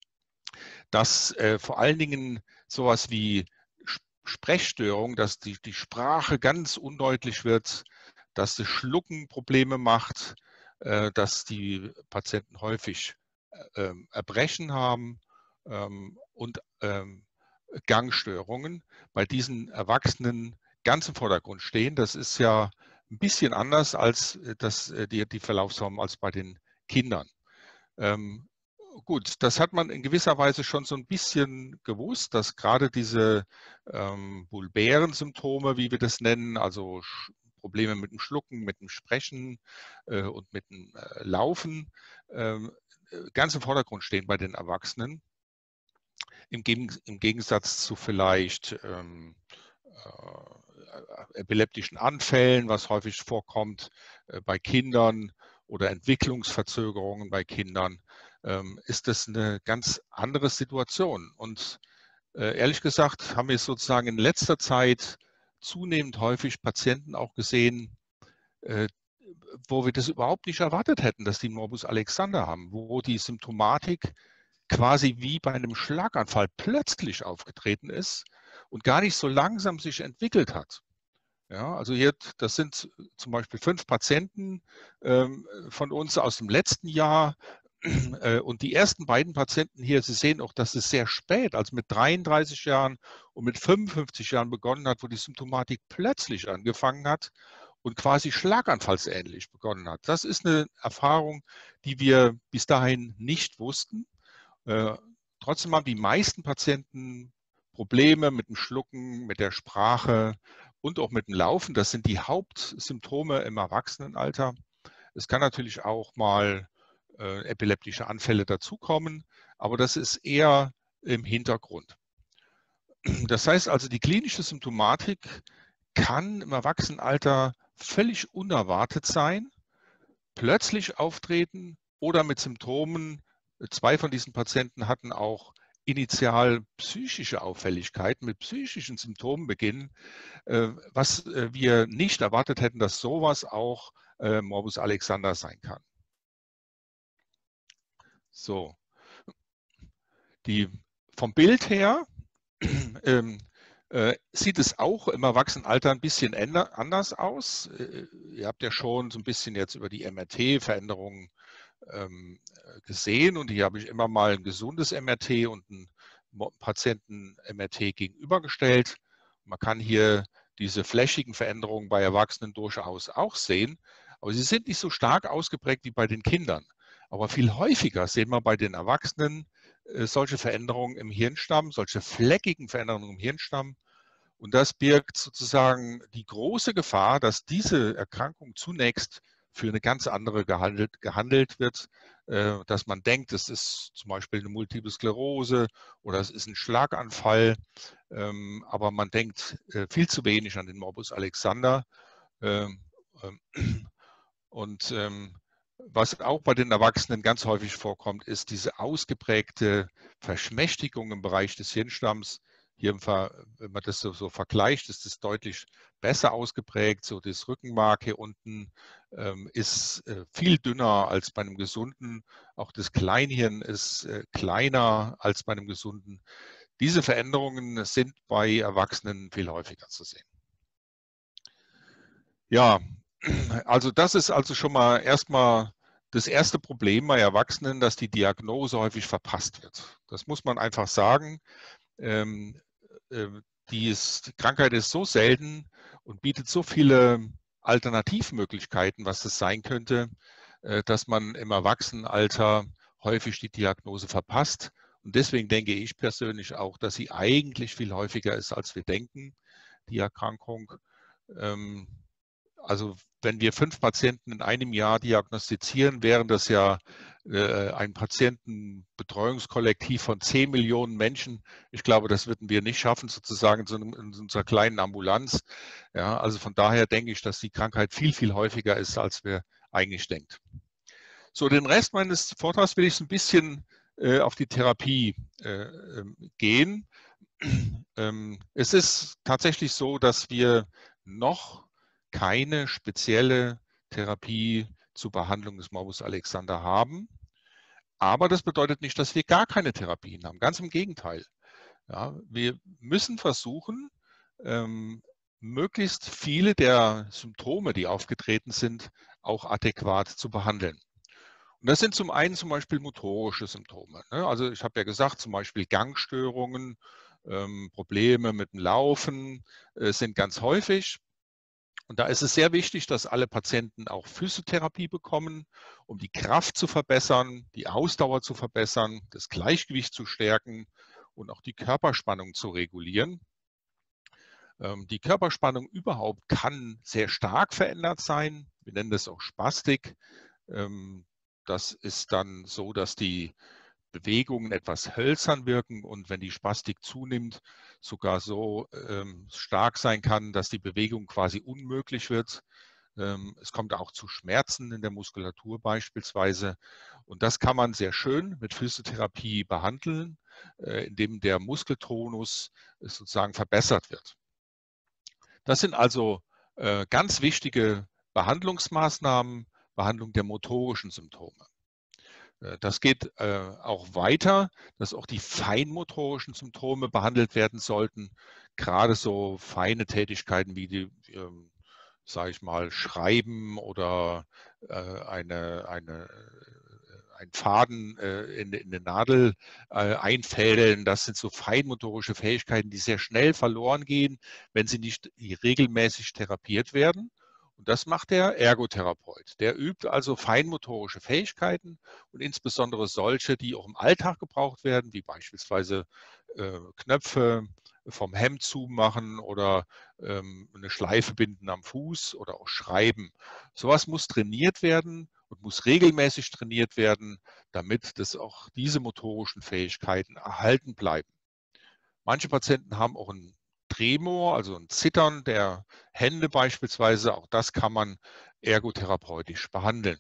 dass äh, vor allen Dingen sowas wie Sprechstörung, dass die, die Sprache ganz undeutlich wird, dass das Schlucken Probleme macht, äh, dass die Patienten häufig äh, Erbrechen haben ähm, und ähm, Gangstörungen bei diesen Erwachsenen ganz im Vordergrund stehen. Das ist ja ein bisschen anders als das, die, die Verlaufsform als bei den Kindern. Ähm, Gut, das hat man in gewisser Weise schon so ein bisschen gewusst, dass gerade diese ähm, bulbären Symptome, wie wir das nennen, also Probleme mit dem Schlucken, mit dem Sprechen äh, und mit dem äh, Laufen, äh, ganz im Vordergrund stehen bei den Erwachsenen. Im, Geg im Gegensatz zu vielleicht ähm, äh, epileptischen Anfällen, was häufig vorkommt äh, bei Kindern oder Entwicklungsverzögerungen bei Kindern, ähm, ist das eine ganz andere Situation. Und äh, ehrlich gesagt haben wir sozusagen in letzter Zeit zunehmend häufig Patienten auch gesehen, äh, wo wir das überhaupt nicht erwartet hätten, dass die Morbus Alexander haben, wo die Symptomatik quasi wie bei einem Schlaganfall plötzlich aufgetreten ist und gar nicht so langsam sich entwickelt hat. Ja, also hier, das sind zum Beispiel fünf Patienten ähm, von uns aus dem letzten Jahr. Und die ersten beiden Patienten hier, Sie sehen auch, dass es sehr spät, also mit dreiunddreißig Jahren und mit fünfundfünfzig Jahren begonnen hat, wo die Symptomatik plötzlich angefangen hat und quasi schlaganfallsähnlich begonnen hat. Das ist eine Erfahrung, die wir bis dahin nicht wussten. Äh, trotzdem haben die meisten Patienten Probleme mit dem Schlucken, mit der Sprache und auch mit dem Laufen. Das sind die Hauptsymptome im Erwachsenenalter. Es kann natürlich auch mal äh, epileptische Anfälle dazukommen, aber das ist eher im Hintergrund. Das heißt also, die klinische Symptomatik kann im Erwachsenenalter völlig unerwartet sein, plötzlich auftreten oder mit Symptomen. Zwei von diesen Patienten hatten auch initial psychische Auffälligkeiten, mit psychischen Symptomen beginnen, was wir nicht erwartet hätten, dass sowas auch Morbus Alexander sein kann. So, die, vom Bild her ähm, äh, sieht es auch im Erwachsenenalter ein bisschen anders aus. Äh, ihr habt ja schon so ein bisschen jetzt über die M R T-Veränderungen ähm, gesehen und hier habe ich immer mal ein gesundes M R T und ein Patienten-M R T gegenübergestellt. Man kann hier diese flächigen Veränderungen bei Erwachsenen durchaus auch sehen, Aber sie sind nicht so stark ausgeprägt wie bei den Kindern. Aber viel häufiger sehen wir bei den Erwachsenen äh, solche Veränderungen im Hirnstamm, solche fleckigen Veränderungen im Hirnstamm. Und das birgt sozusagen die große Gefahr, dass diese Erkrankung zunächst für eine ganz andere gehandelt, gehandelt wird, äh, dass man denkt, es ist zum Beispiel eine Multiple Sklerose oder es ist ein Schlaganfall, ähm, aber man denkt äh, viel zu wenig an den Morbus Alexander. Ähm, ähm, und ähm, was auch bei den Erwachsenen ganz häufig vorkommt, ist diese ausgeprägte Verschmächtigung im Bereich des Hirnstamms. Hier, wenn man das so, so vergleicht, ist es deutlich besser ausgeprägt. So das Rückenmark hier unten ähm, ist äh, viel dünner als bei einem gesunden. Auch das Kleinhirn ist äh, kleiner als bei einem gesunden. Diese Veränderungen sind bei Erwachsenen viel häufiger zu sehen. Ja, also das ist also schon mal erstmal das erste Problem bei Erwachsenen, dass die Diagnose häufig verpasst wird. Das muss man einfach sagen. Ähm, äh, die, ist, die Krankheit ist so selten und bietet so viele Alternativmöglichkeiten, was das sein könnte, äh, dass man im Erwachsenenalter häufig die Diagnose verpasst. Und deswegen denke ich persönlich auch, dass sie eigentlich viel häufiger ist, als wir denken, die Erkrankung. Ähm, Also wenn wir fünf Patienten in einem Jahr diagnostizieren, wären das ja äh, ein Patientenbetreuungskollektiv von zehn Millionen Menschen. Ich glaube, das würden wir nicht schaffen, sozusagen in, so einem, in unserer kleinen Ambulanz. Ja, also von daher denke ich, dass die Krankheit viel, viel häufiger ist, als wir eigentlich denken. So, den Rest meines Vortrags will ich ein bisschen äh, auf die Therapie äh, gehen. Ähm, es ist tatsächlich so, dass wir noch keine spezielle Therapie zur Behandlung des Morbus Alexander haben. Aber das bedeutet nicht, dass wir gar keine Therapien haben. Ganz im Gegenteil. Ja, wir müssen versuchen, ähm, möglichst viele der Symptome, die aufgetreten sind, auch adäquat zu behandeln. Und das sind zum einen zum Beispiel motorische Symptome. Ne? Also ich habe ja gesagt, zum Beispiel Gangstörungen, ähm, Probleme mit dem Laufen äh, sind ganz häufig. Und da ist es sehr wichtig, dass alle Patienten auch Physiotherapie bekommen, um die Kraft zu verbessern, die Ausdauer zu verbessern, das Gleichgewicht zu stärken und auch die Körperspannung zu regulieren. Ähm, die Körperspannung überhaupt kann sehr stark verändert sein. Wir nennen das auch Spastik. Ähm, das ist dann so, dass die Bewegungen etwas hölzern wirken und wenn die Spastik zunimmt, sogar so ähm, stark sein kann, dass die Bewegung quasi unmöglich wird. Ähm, es kommt auch zu Schmerzen in der Muskulatur beispielsweise. Und das kann man sehr schön mit Physiotherapie behandeln, äh, indem der Muskeltonus sozusagen verbessert wird. Das sind also äh, ganz wichtige Behandlungsmaßnahmen, Behandlung der motorischen Symptome. Das geht äh, auch weiter, dass auch die feinmotorischen Symptome behandelt werden sollten. Gerade so feine Tätigkeiten wie die, ähm, sage ich mal, Schreiben oder äh, eine, eine, ein Faden äh, in, in eine Nadel äh, einfädeln. Das sind so feinmotorische Fähigkeiten, die sehr schnell verloren gehen, wenn sie nicht regelmäßig therapiert werden. Und das macht der Ergotherapeut. Der übt also feinmotorische Fähigkeiten und insbesondere solche, die auch im Alltag gebraucht werden, wie beispielsweise äh, Knöpfe vom Hemd zumachen oder ähm, eine Schleife binden am Fuß oder auch Schreiben. Sowas muss trainiert werden und muss regelmäßig trainiert werden, damit das auch diese motorischen Fähigkeiten erhalten bleiben. Manche Patienten haben auch ein Tremor, also ein Zittern der Hände beispielsweise. Auch das kann man ergotherapeutisch behandeln.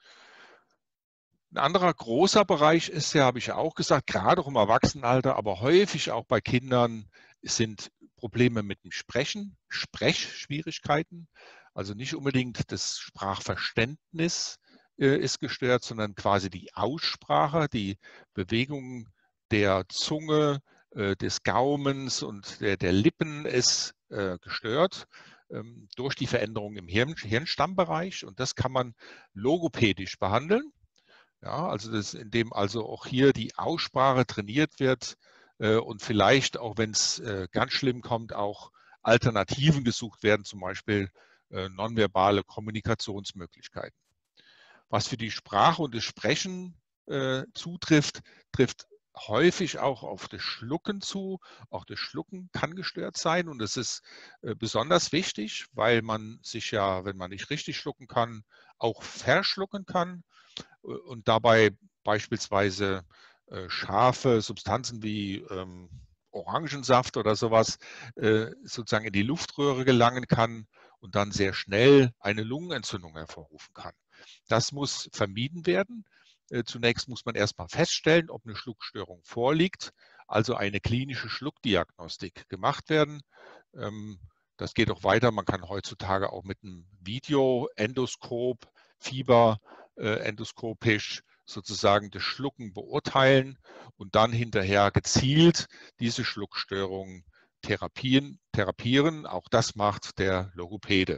Ein anderer großer Bereich ist ja, habe ich ja auch gesagt, gerade auch im Erwachsenenalter, aber häufig auch bei Kindern sind Probleme mit dem Sprechen, Sprechschwierigkeiten. Also nicht unbedingt das Sprachverständnis äh, ist gestört, sondern quasi die Aussprache, die Bewegung der Zunge, äh, des Gaumens und der, der Lippen ist äh, gestört ähm, durch die Veränderung im Hirn, Hirnstammbereich. Und das kann man logopädisch behandeln. Ja, also das, indem also auch hier die Aussprache trainiert wird äh, und vielleicht auch, wenn es äh, ganz schlimm kommt, auch Alternativen gesucht werden, zum Beispiel äh, nonverbale Kommunikationsmöglichkeiten. Was für die Sprache und das Sprechen äh, zutrifft, trifft häufig auch auf das Schlucken zu. Auch das Schlucken kann gestört sein und das ist äh, besonders wichtig, weil man sich ja, wenn man nicht richtig schlucken kann, auch verschlucken kann und dabei beispielsweise äh, scharfe Substanzen wie ähm, Orangensaft oder sowas äh, sozusagen in die Luftröhre gelangen kann und dann sehr schnell eine Lungenentzündung hervorrufen kann. Das muss vermieden werden. Zunächst muss man erstmal feststellen, ob eine Schluckstörung vorliegt, also eine klinische Schluckdiagnostik gemacht werden. Das geht auch weiter. Man kann heutzutage auch mit einem Videoendoskop, Fieber endoskopisch sozusagen das Schlucken beurteilen und dann hinterher gezielt diese Schluckstörungen therapieren. therapieren. Auch das macht der Logopäde.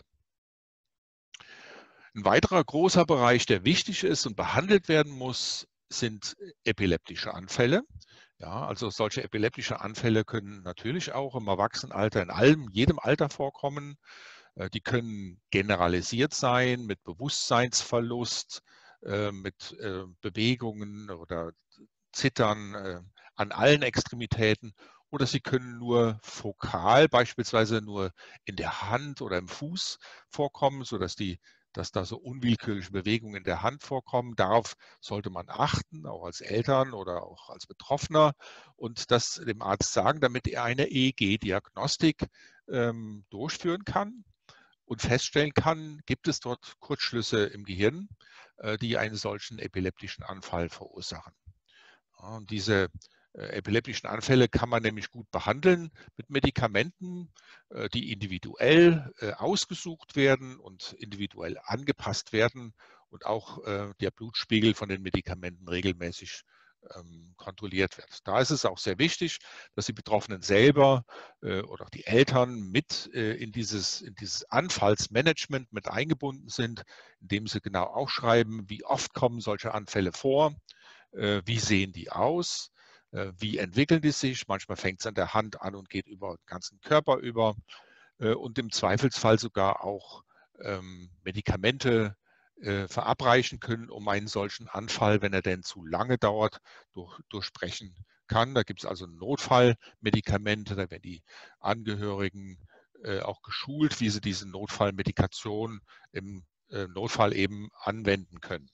Ein weiterer großer Bereich, der wichtig ist und behandelt werden muss, sind epileptische Anfälle. Ja, also solche epileptische Anfälle können natürlich auch im Erwachsenenalter, in allem, jedem Alter vorkommen. Die können generalisiert sein mit Bewusstseinsverlust, mit Bewegungen oder Zittern an allen Extremitäten. Oder sie können nur fokal, beispielsweise nur in der Hand oder im Fuß vorkommen, sodass die dass da so unwillkürliche Bewegungen in der Hand vorkommen. Darauf sollte man achten, auch als Eltern oder auch als Betroffener und das dem Arzt sagen, damit er eine E E G-Diagnostik ähm, durchführen kann und feststellen kann, gibt es dort Kurzschlüsse im Gehirn, äh, die einen solchen epileptischen Anfall verursachen. Ja, und diese epileptischen Anfälle kann man nämlich gut behandeln mit Medikamenten, die individuell ausgesucht werden und individuell angepasst werden und auch der Blutspiegel von den Medikamenten regelmäßig kontrolliert wird. Da ist es auch sehr wichtig, dass die Betroffenen selber oder auch die Eltern mit in dieses, in dieses Anfallsmanagement mit eingebunden sind, indem sie genau aufschreiben, wie oft kommen solche Anfälle vor, wie sehen die aus, wie entwickeln die sich. Manchmal fängt es an der Hand an und geht über den ganzen Körper über und im Zweifelsfall sogar auch Medikamente verabreichen können, um einen solchen Anfall, wenn er denn zu lange dauert, durch, durchsprechen kann. Da gibt es also Notfallmedikamente, da werden die Angehörigen auch geschult, wie sie diese Notfallmedikation im Notfall eben anwenden können.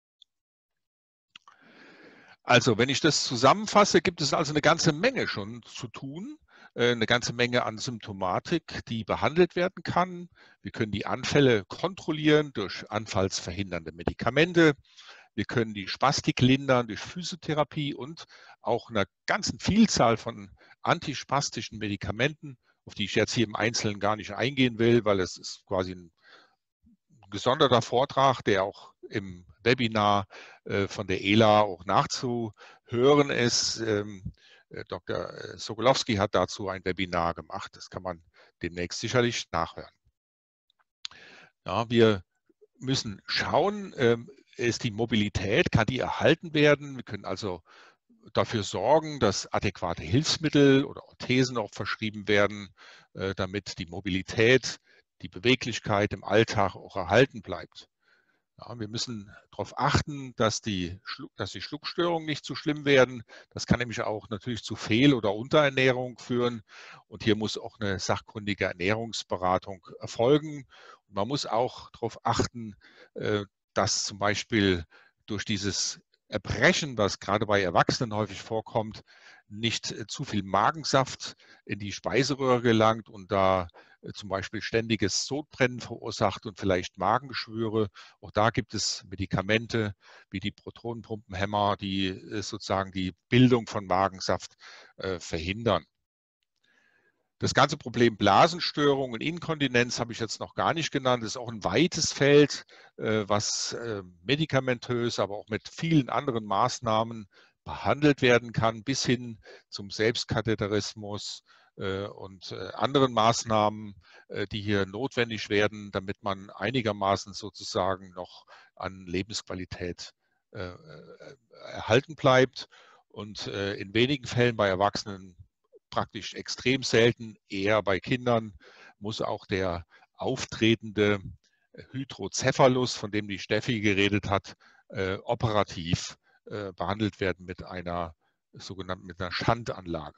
Also, wenn ich das zusammenfasse, gibt es also eine ganze Menge schon zu tun, eine ganze Menge an Symptomatik, die behandelt werden kann. Wir können die Anfälle kontrollieren durch anfallsverhindernde Medikamente. Wir können die Spastik lindern durch Physiotherapie und auch einer ganzen Vielzahl von antispastischen Medikamenten, auf die ich jetzt hier im Einzelnen gar nicht eingehen will, weil es ist quasi ein gesonderter Vortrag, der auch im Webinar äh, von der E L A auch nachzuhören ist. Ähm, äh, Doktor Sokolowski hat dazu ein Webinar gemacht. Das kann man demnächst sicherlich nachhören. Ja, wir müssen schauen, ähm, ist die Mobilität, kann die erhalten werden? Wir können also dafür sorgen, dass adäquate Hilfsmittel oder Orthesen auch verschrieben werden, äh, damit die Mobilität, die Beweglichkeit im Alltag auch erhalten bleibt. Ja, wir müssen darauf achten, dass die, dass die Schluckstörungen nicht zu schlimm werden. Das kann nämlich auch natürlich zu Fehl- oder Unterernährung führen. Und hier muss auch eine sachkundige Ernährungsberatung erfolgen. Und man muss auch darauf achten, dass zum Beispiel durch dieses Erbrechen, was gerade bei Erwachsenen häufig vorkommt, nicht zu viel Magensaft in die Speiseröhre gelangt und da zum Beispiel ständiges Sodbrennen verursacht und vielleicht Magengeschwüre. Auch da gibt es Medikamente wie die Protonenpumpenhemmer, die sozusagen die Bildung von Magensaft äh, verhindern. Das ganze Problem Blasenstörungen und Inkontinenz habe ich jetzt noch gar nicht genannt. Das ist auch ein weites Feld, äh, was äh, medikamentös, aber auch mit vielen anderen Maßnahmen behandelt werden kann, bis hin zum Selbstkatheterismus und anderen Maßnahmen, die hier notwendig werden, damit man einigermaßen sozusagen noch an Lebensqualität erhalten bleibt. Und in wenigen Fällen bei Erwachsenen, praktisch extrem selten, eher bei Kindern, muss auch der auftretende Hydrocephalus, von dem die Steffi geredet hat, äh, operativ äh, behandelt werden mit einer sogenannten mit einer Schandanlage.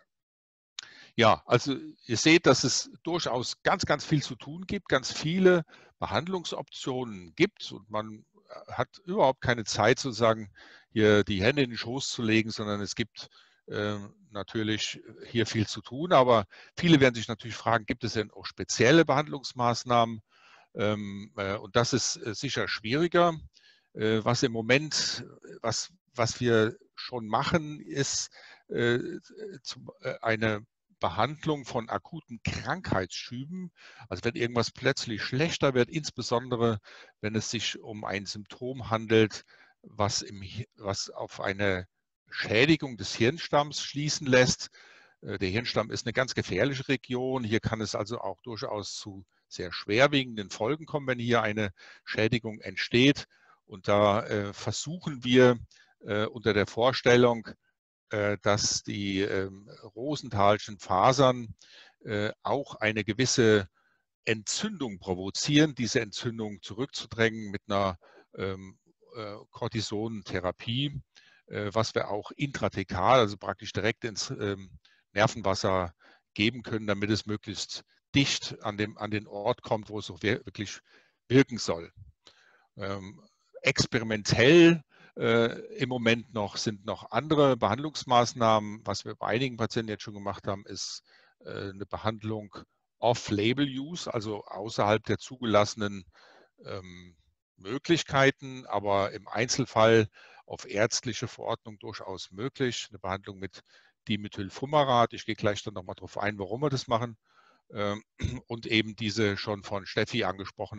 Ja, also ihr seht, dass es durchaus ganz, ganz viel zu tun gibt, ganz viele Behandlungsoptionen gibt und man hat überhaupt keine Zeit, sozusagen hier die Hände in den Schoß zu legen, sondern es gibt äh, natürlich hier viel zu tun. Aber viele werden sich natürlich fragen, gibt es denn auch spezielle Behandlungsmaßnahmen? Ähm, äh, und das ist äh, sicher schwieriger. Äh, was im Moment, was, was wir schon machen, ist äh, zum, äh, eine Behandlung von akuten Krankheitsschüben, also wenn irgendwas plötzlich schlechter wird, insbesondere wenn es sich um ein Symptom handelt, was, im, was auf eine Schädigung des Hirnstamms schließen lässt. Der Hirnstamm ist eine ganz gefährliche Region. Hier kann es also auch durchaus zu sehr schwerwiegenden Folgen kommen, wenn hier eine Schädigung entsteht. Und da äh, versuchen wir äh, unter der Vorstellung, dass die ähm, Rosenthalschen Fasern äh, auch eine gewisse Entzündung provozieren, diese Entzündung zurückzudrängen mit einer ähm, äh, Cortisonentherapie, äh, was wir auch intrathekal, also praktisch direkt ins ähm, Nervenwasser geben können, damit es möglichst dicht an, dem, an den Ort kommt, wo es auch wirklich wirken soll. Ähm, experimentell äh, im Moment noch sind noch andere Behandlungsmaßnahmen. Was wir bei einigen Patienten jetzt schon gemacht haben, ist äh, eine Behandlung Off-Label-Use, also außerhalb der zugelassenen ähm, Möglichkeiten, aber im Einzelfall auf ärztliche Verordnung durchaus möglich. Eine Behandlung mit Dimethylfumarat. Ich gehe gleich dann nochmal darauf ein, warum wir das machen. Ähm, und eben diese schon von Steffi angesprochene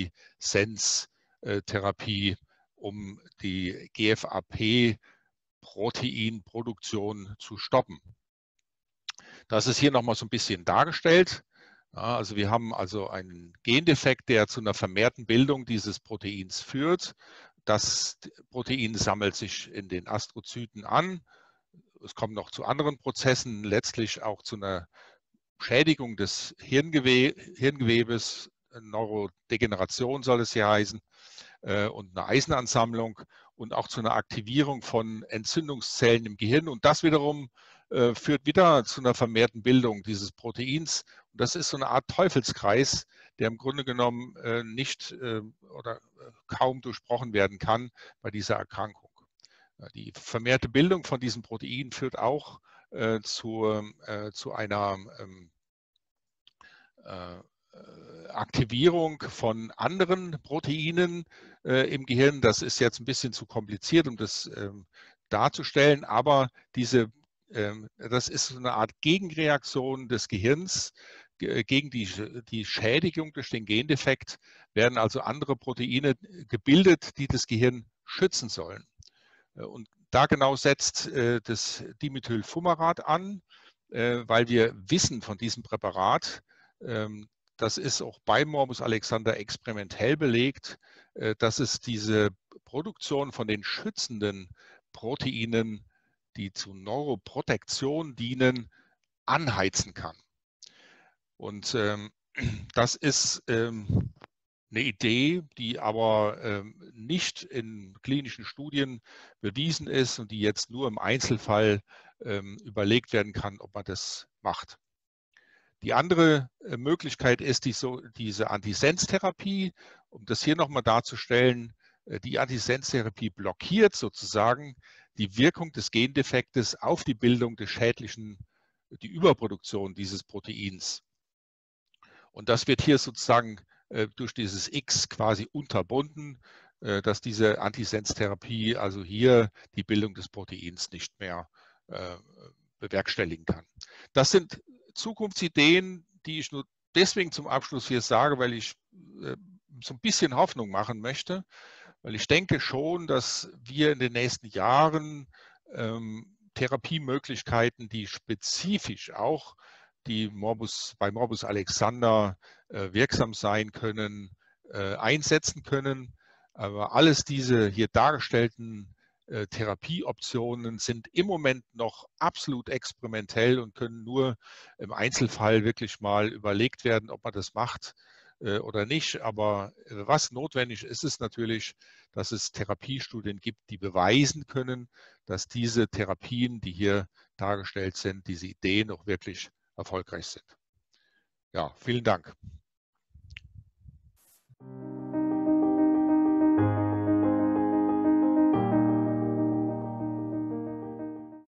Antisens-Therapie, um die G F A P-Proteinproduktion zu stoppen. Das ist hier nochmal so ein bisschen dargestellt. Ja, also wir haben also einen Gendefekt, der zu einer vermehrten Bildung dieses Proteins führt. Das Protein sammelt sich in den Astrozyten an. Es kommt noch zu anderen Prozessen, letztlich auch zu einer Schädigung des Hirngewe Hirngewebes, Neurodegeneration soll es hier heißen, äh, und eine Eisenansammlung und auch zu einer Aktivierung von Entzündungszellen im Gehirn. Und das wiederum äh, führt wieder zu einer vermehrten Bildung dieses Proteins. Und das ist so eine Art Teufelskreis, der im Grunde genommen äh, nicht äh, oder kaum durchbrochen werden kann bei dieser Erkrankung. Die vermehrte Bildung von diesem Protein führt auch äh, zu, äh, zu einer ähm, äh, Aktivierung von anderen Proteinen äh, im Gehirn. Das ist jetzt ein bisschen zu kompliziert, um das ähm, darzustellen, aber diese, ähm, das ist so eine Art Gegenreaktion des Gehirns gegen die, die Schädigung durch den Gendefekt, werden also andere Proteine gebildet, die das Gehirn schützen sollen. Und da genau setzt äh, das Dimethylfumarat an, äh, weil wir wissen von diesem Präparat, ähm, das ist auch bei Morbus Alexander experimentell belegt, äh, dass es diese Produktion von den schützenden Proteinen, die zur Neuroprotektion dienen, anheizen kann. Und ähm, das ist ähm, eine Idee, die aber ähm, nicht in klinischen Studien bewiesen ist und die jetzt nur im Einzelfall ähm, überlegt werden kann, ob man das macht. Die andere äh, Möglichkeit ist die, so, diese Antisens-Therapie. Um das hier nochmal darzustellen, äh, die Antisens-Therapie blockiert sozusagen die Wirkung des Gendefektes auf die Bildung des schädlichen, die Überproduktion dieses Proteins. Und das wird hier sozusagen durch dieses X quasi unterbunden, dass diese Antisens-Therapie also hier die Bildung des Proteins nicht mehr bewerkstelligen kann. Das sind Zukunftsideen, die ich nur deswegen zum Abschluss hier sage, weil ich so ein bisschen Hoffnung machen möchte, weil ich denke schon, dass wir in den nächsten Jahren ähm, Therapiemöglichkeiten, die spezifisch auch die Morbus, bei Morbus Alexander äh, wirksam sein können, äh, einsetzen können. Aber alles diese hier dargestellten äh, Therapieoptionen sind im Moment noch absolut experimentell und können nur im Einzelfall wirklich mal überlegt werden, ob man das macht. äh, oder nicht. Aber was notwendig ist, ist natürlich, dass es Therapiestudien gibt, die beweisen können, dass diese Therapien, die hier dargestellt sind, diese Ideen auch wirklich erfolgreich sind. Ja, vielen Dank.